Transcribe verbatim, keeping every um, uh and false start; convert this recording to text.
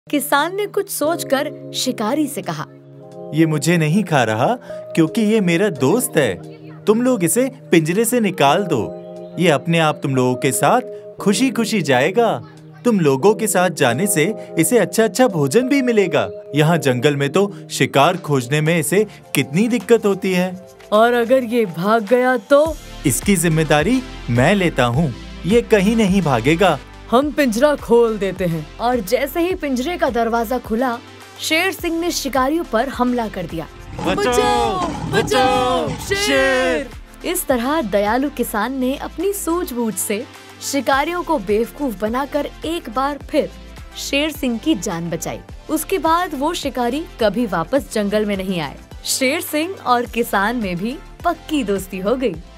किसान ने कुछ सोचकर शिकारी से कहा, ये मुझे नहीं खा रहा क्योंकि ये मेरा दोस्त है। तुम लोग इसे पिंजरे से निकाल दो। ये अपने आप तुम लोगों के साथ खुशी खुशी जाएगा। तुम लोगों के साथ जाने से इसे अच्छा अच्छा भोजन भी मिलेगा। यहाँ जंगल में तो शिकार खोजने में इसे कितनी दिक्कत होती है। और अगर ये भाग गया तो? इसकी जिम्मेदारी मैं लेता हूँ। ये कहीं नहीं भागेगा। हम पिंजरा खोल देते हैं। और जैसे ही पिंजरे का दरवाजा खुला, शेर सिंह ने शिकारियों पर हमला कर दिया। बचाओ, बचाओ, शेर! इस तरह दयालु किसान ने अपनी सूझबूझ से शिकारियों को बेवकूफ बनाकर एक बार फिर शेर सिंह की जान बचाई। उसके बाद वो शिकारी कभी वापस जंगल में नहीं आए। शेर सिंह और किसान में भी पक्की दोस्ती हो गई।